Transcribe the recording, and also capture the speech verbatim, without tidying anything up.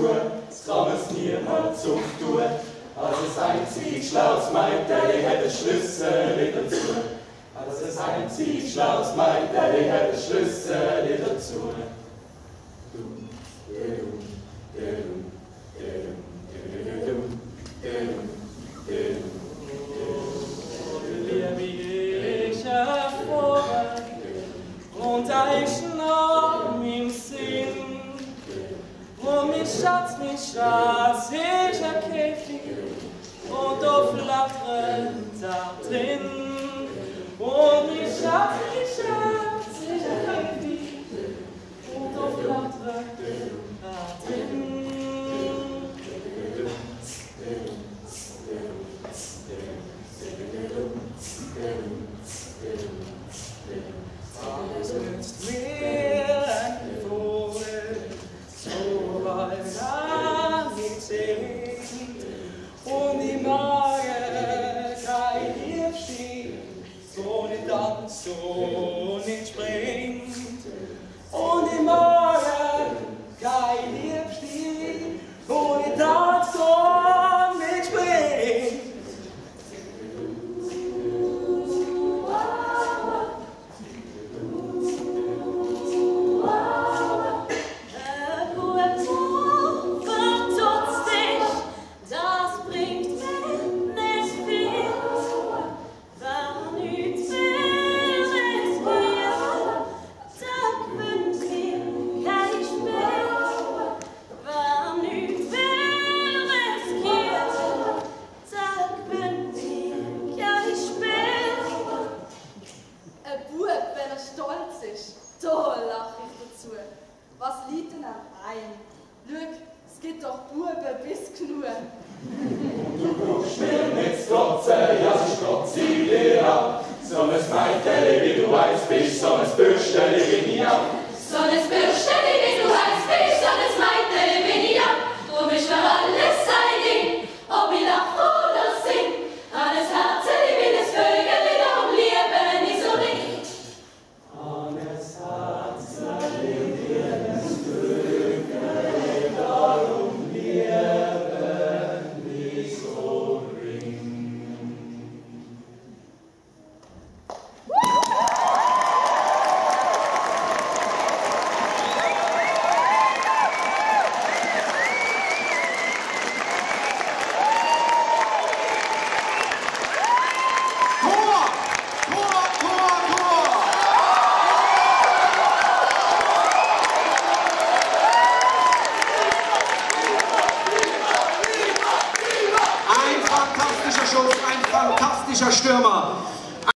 zu, das kann man's niemand zuftun. Also das einzig Schlaues meint er, ich hätte den Schlüssel wieder zu. Also das einzig Schlaues meint er, ich hätte den Schlüssel wieder zu. Und ich nahm im Sinn, wo mich Schatz, mich Schatz, ich erkäfig und auf flattern da drin. Und mich Schatz, mich Schatz, ich erkäfig und auf flattern da drin. Alles nützt mir ein Vogel, so bald an die Zehen, und die Magen kein Hirsch steht, so nicht tanzt, so nicht springt, und die Magen kein Hirsch steht, so nicht tanzt, so nicht springt. Was liegt denn am ein? Schau, es gibt doch Buben bis genug. Du guckst mir nicht zu trotzen, ja, ich strotze dir ab. So ein Mädchen, wie du eins bist, so ein Bürstchen bin ich ab. So ein Bürstchen, wie du eins bist, so ein Mädchen bin ich ab. Du bist für alles ein Ding, ob ich lach oder sing. Alles Herz, wie das Vögel, darum lieben ich so nicht. Alles Herz, wie das Vögel, darum lieben ich so ring. Ein fantastischer Schuss, ein fantastischer Stürmer.